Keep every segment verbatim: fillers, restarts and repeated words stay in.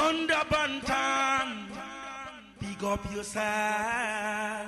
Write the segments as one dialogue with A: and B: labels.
A: Thunder Bantam, big up yourself.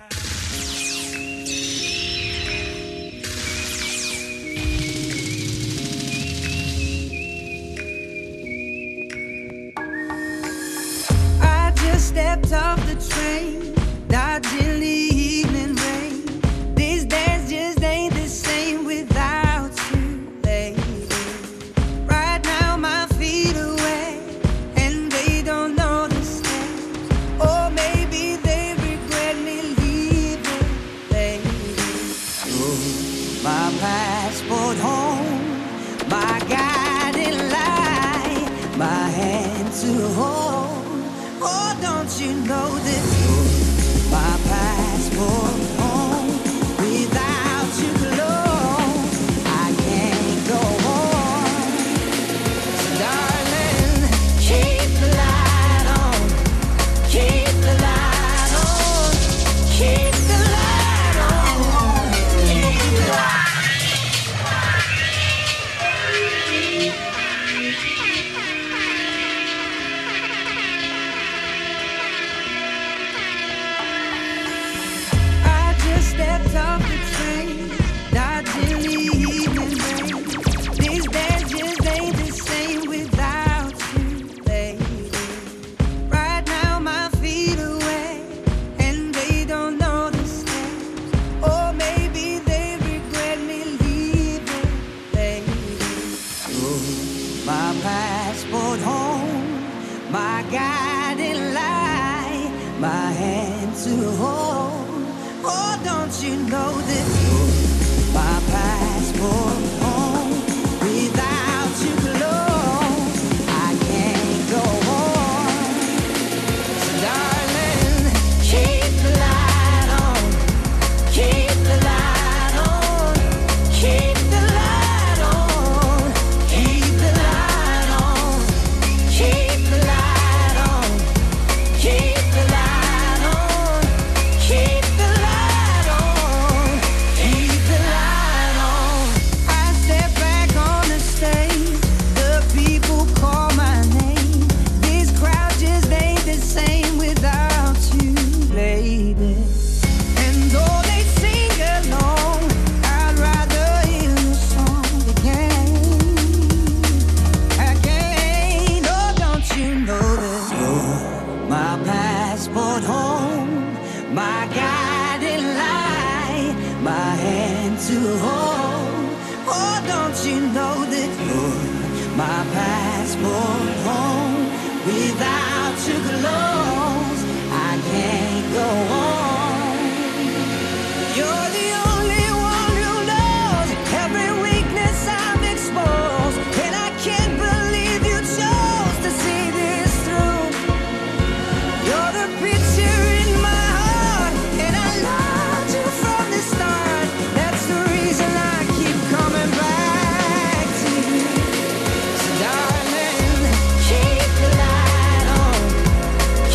B: I just stepped off the train, dodging the evening rain. These days just ain't the same without you, lady. Right now my feet are wet, and they don't know the steps. Or maybe they regret me leaving, lady. Oh, my passport home, my guiding light, my hand to hold. Oh, don't you know that you're my passport home? Without you close, I can't go on. So darling, keep the light on, keep the light on, keep the light on, keep the light on. Stepped off the train, dodging the evening rain. These days just ain't the same without you, lady. Right now my feet are wet, and they don't know the steps. Or maybe they regret me leaving, lady. Oh, my passport home, my guiding light, my hand to hold. Oh, don't you know that you're my passport home? Without you close, I can't go on. So darling, keep the light on, keep the light on, keep the light on, keep the light on, keep the light on, keep the light on, keep the light on. Same without you, lady. And though they sing along, I'd rather hear the song again. Again, oh, don't you know that you're my passport home, my guiding light, my hand to hold. Oh, don't you know that you're my passport home? Without you close, I can't go on. You're the only one who knows every weakness I'm exposed, and I can't believe you chose to see this through. You're the picture in my heart, and I loved you from the start. That's the reason I keep coming back to you. So darling, keep the light on,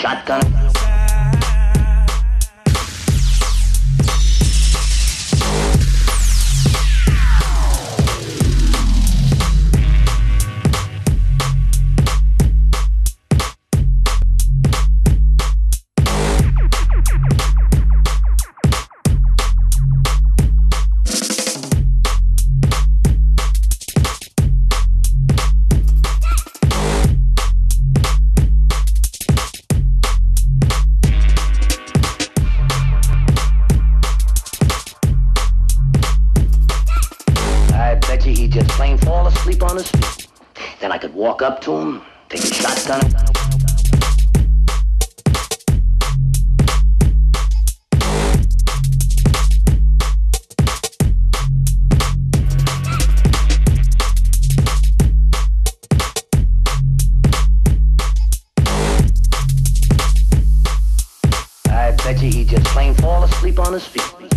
C: shotgun.
D: On his feet. Then I could walk up to him, take a shotgun. I bet you he'd just plain fall asleep on his feet.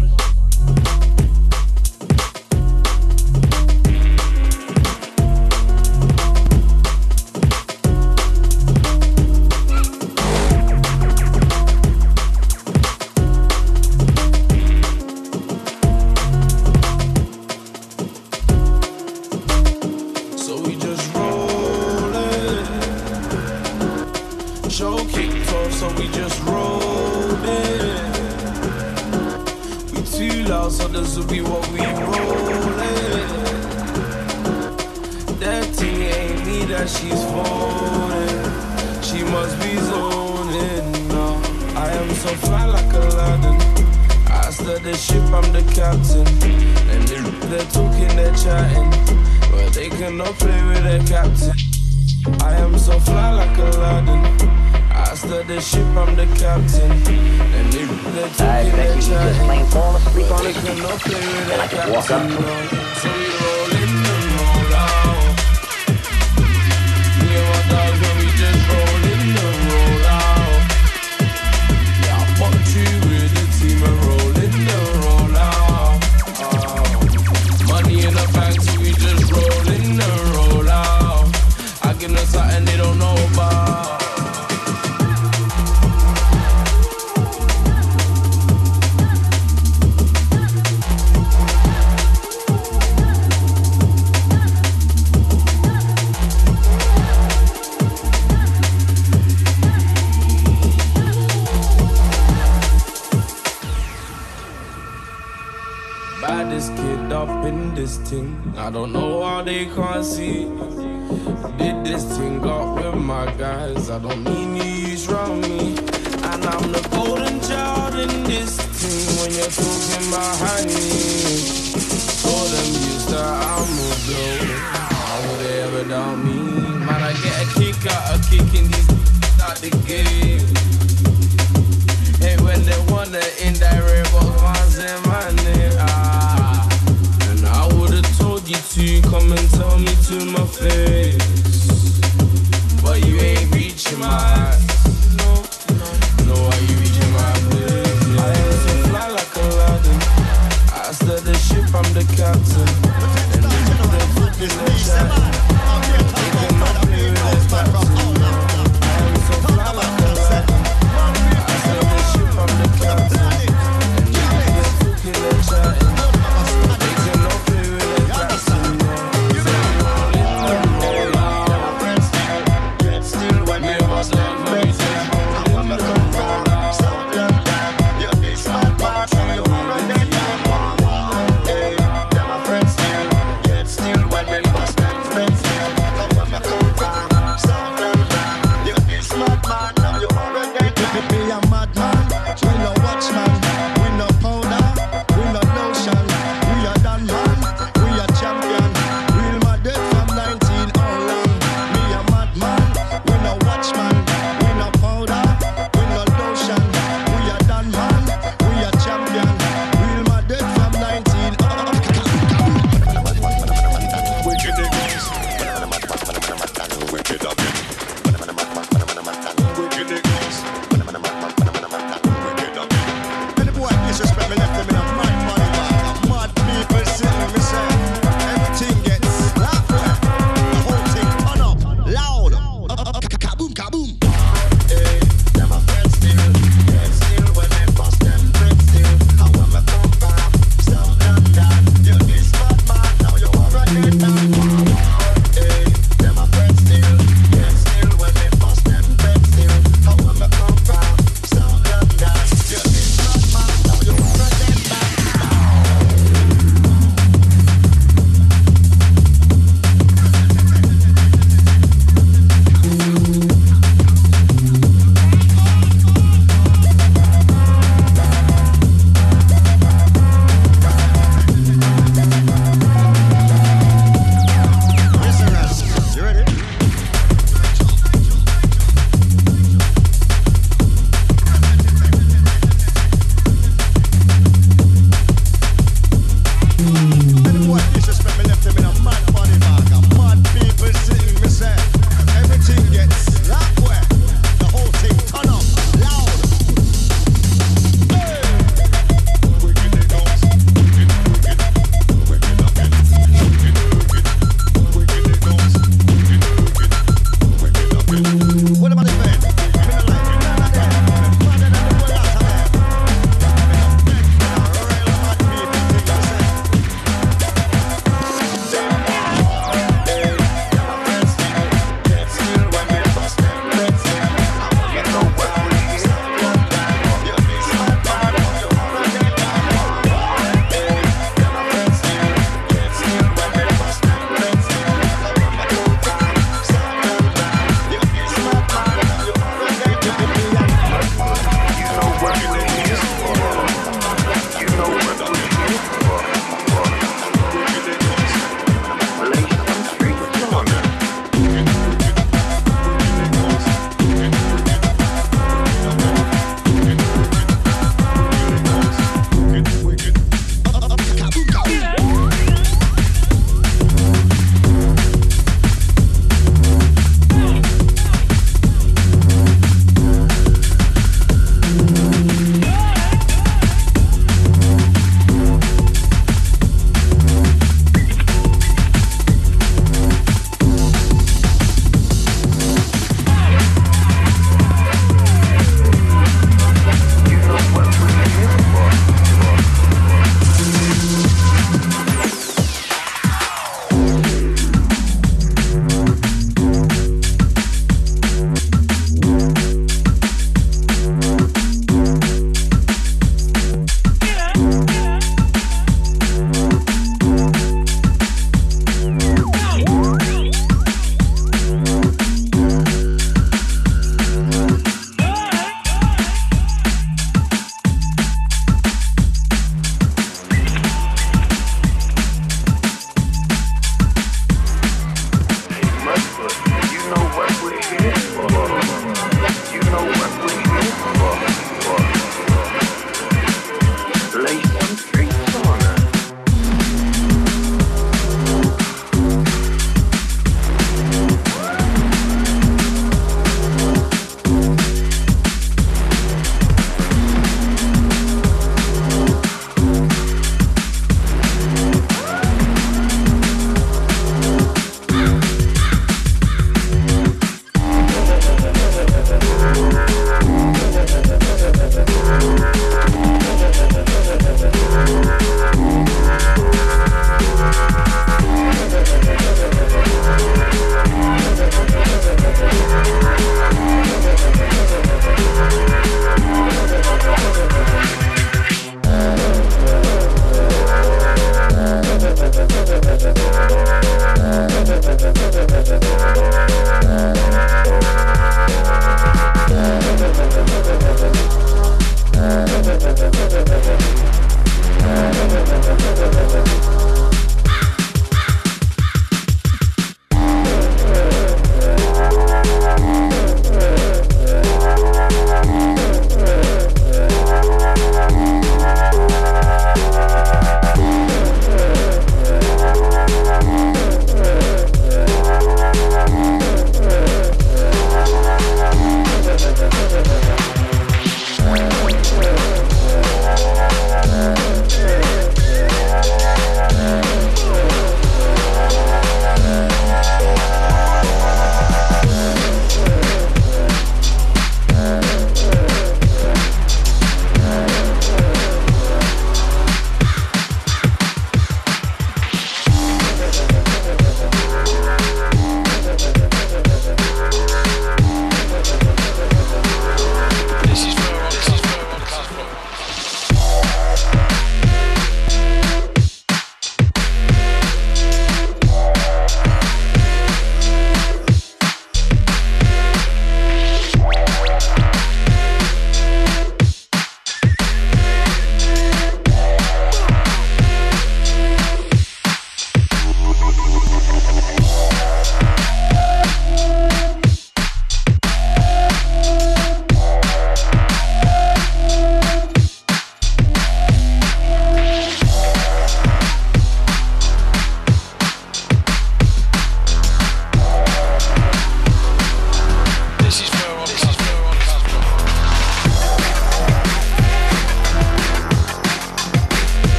A: I don't know how they can't see. Did this thing up with my guys. I don't need you use round me. And I'm the golden child in this thing. When you're talking about honey, told them use that I'm a blow. How would they ever doubt me? Man, I get a kick out of kicking these out the game. Hey, when they want the indirect, but can't say my name. Ah. I would've told you to come and tell me to my face, but you ain't reaching my eyes. No, no, no, are you reaching my place? I am so fly like Aladdin. I steer the ship, I'm the captain. And they do the foot in the chat. They cannot play with this captain. I am so fly like Aladdin. I steer the ship, I'm the captain. And they do the foot in the chat. They cannot play with this captain.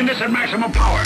C: playing this at maximum power.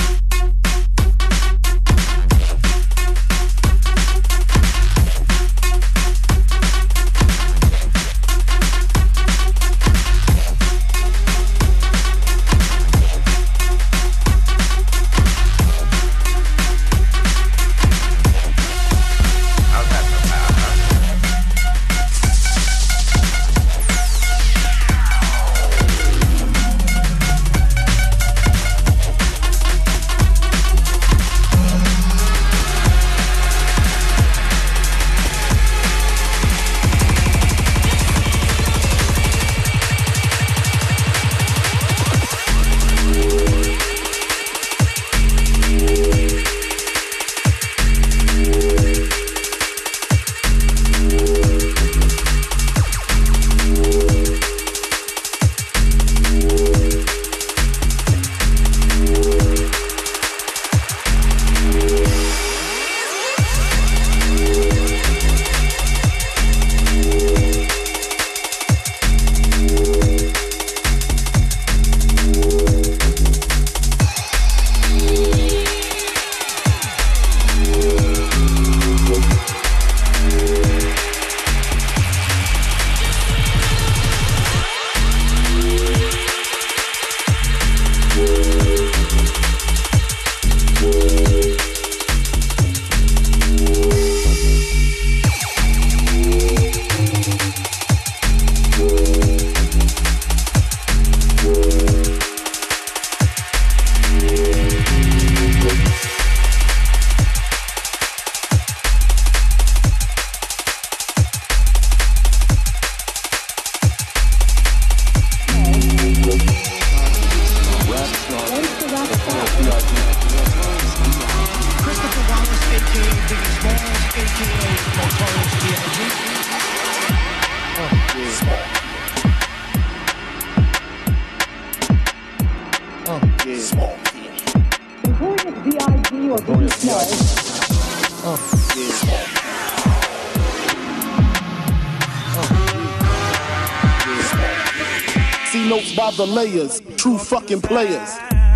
E: See notes by the layers, true fucking players.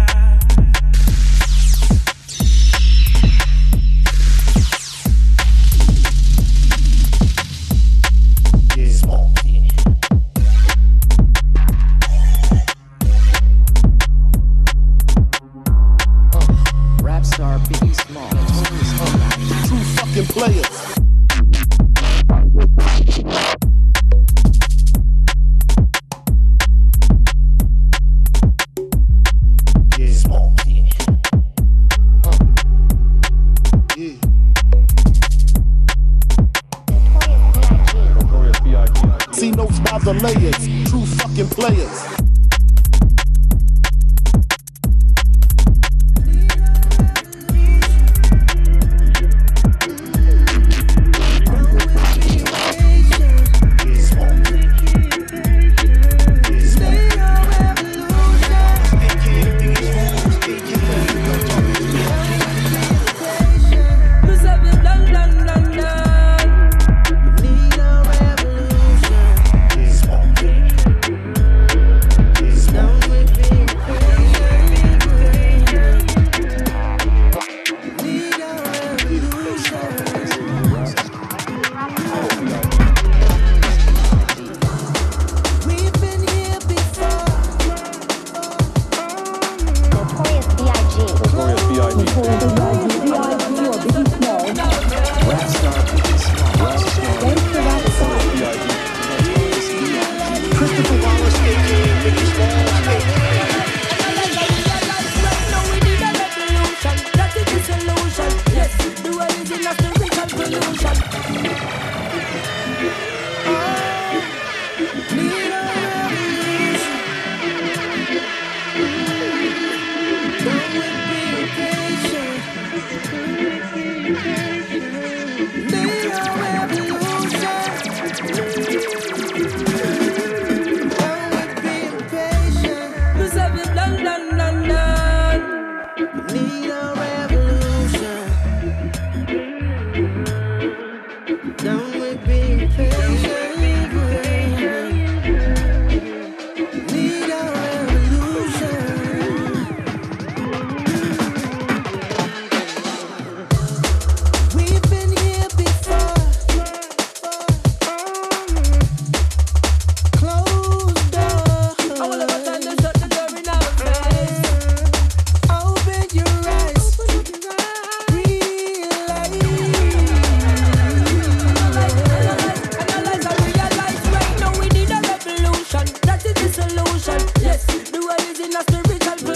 E: The layers, true fucking players.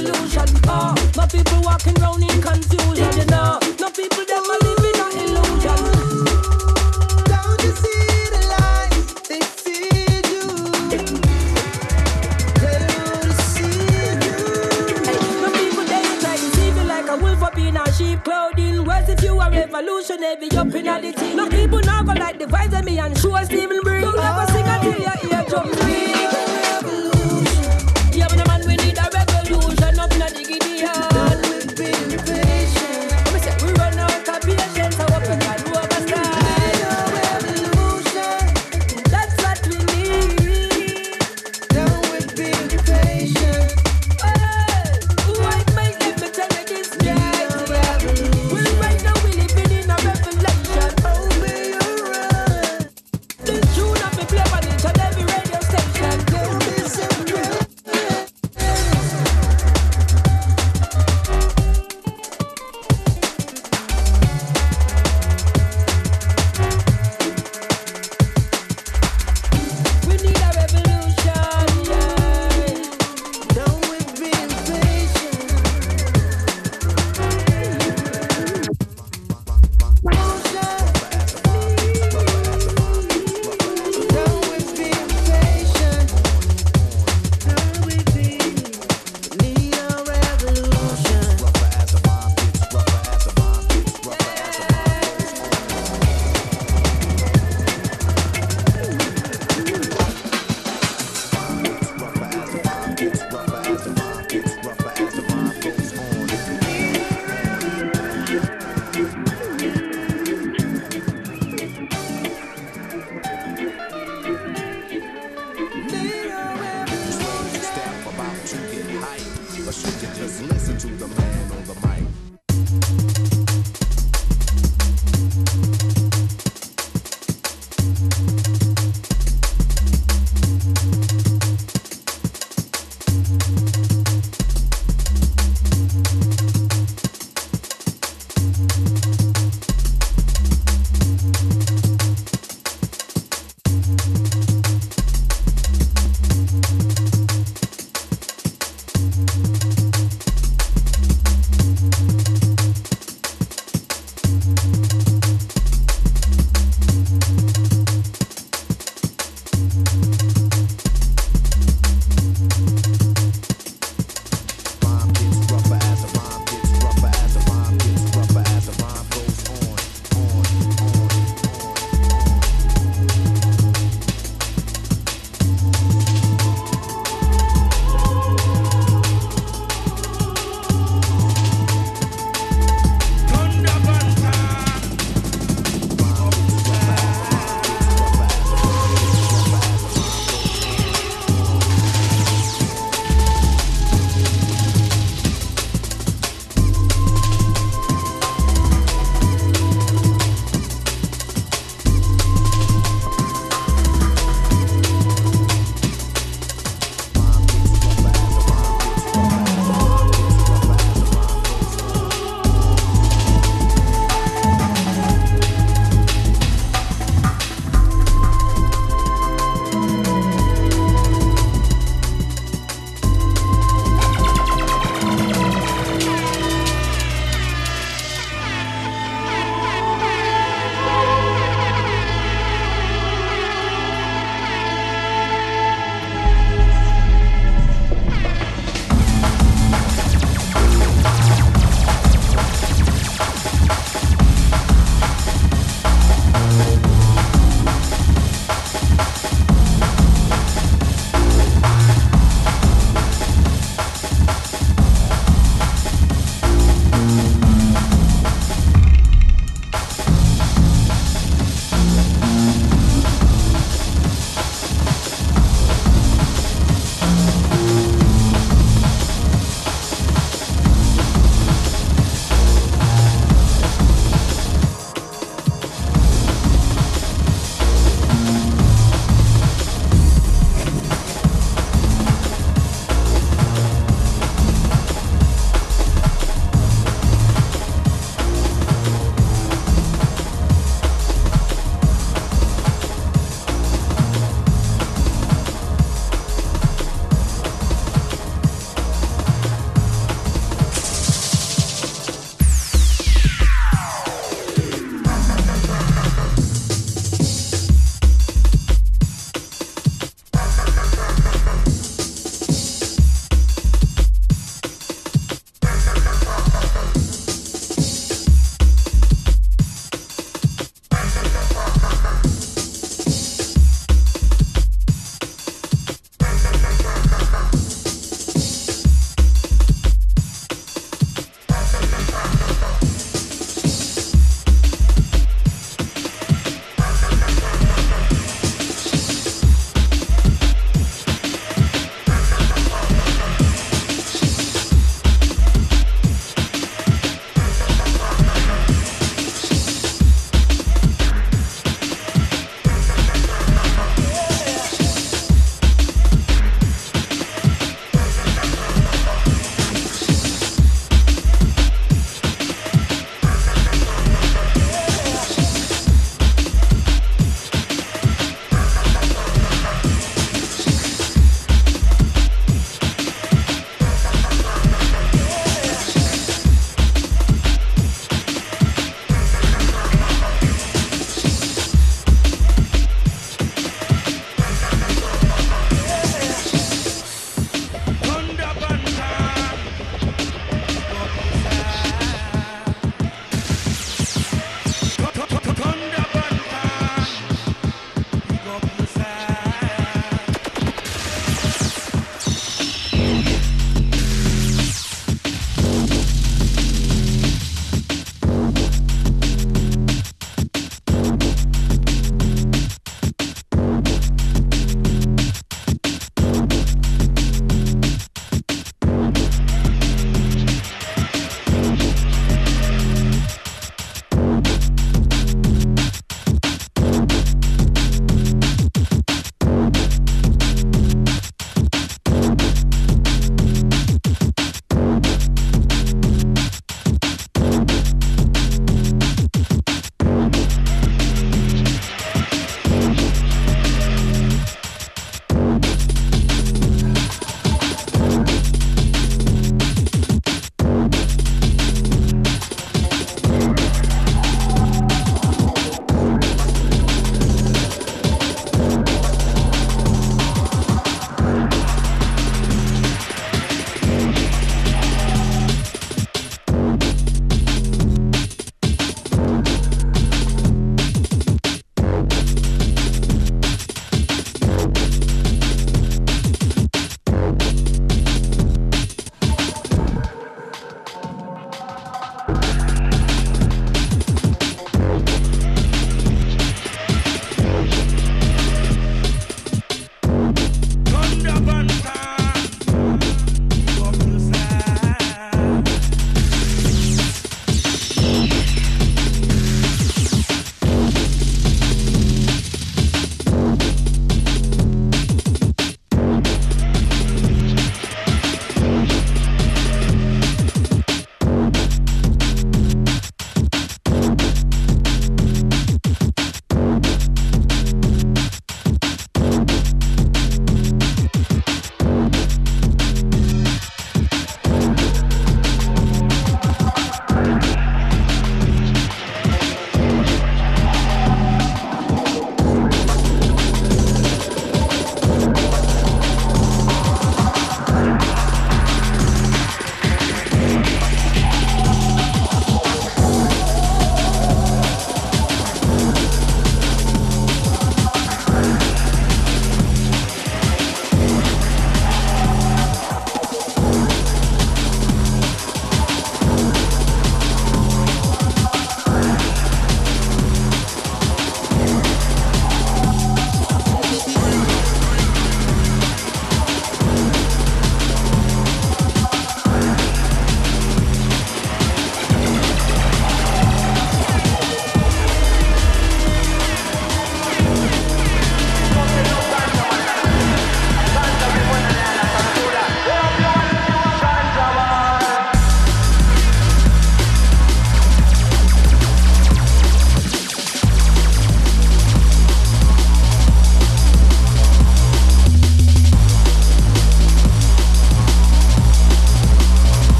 C: revolution. Oh, my people walking round in confusion, you know. No people them a living in illusion.
B: Don't you see the lies they feed you? They don't deceive you.
C: Hey, my people they try to deceive you like a wolf up in a sheep clothing. Whereas if you a revolutionary, be up in a the team. No people now go like the vibes of me and show us Stephen Bring. Don't ever sing until your ear drums ring. Yeah, when a man we need a revolution up in a diggity yard.
B: Done with being patient.
C: Let me say we run out of patience, so up and down overstand.
B: Need a revolution.
C: That's what we need.
B: Done with being patient.
C: Hey, white man, let me tell you this, yeah. Well, right now we living in a revelation.
B: Obey your run.
C: This tune up me play on each and every radio station.
B: Don't be simple.
C: We need a revolution, yeah.
B: Done with being patient. Motion. Done with being patient. Done with being. Need a revolution. Need a revolution.
F: Step about to get hype, but should you just listen to the man on the mic? Rhyme gets rougher as a rhyme gets rougher as a rhyme gets rougher as a rhyme goes on, on, on, on.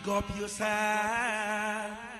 G: Big up yourself.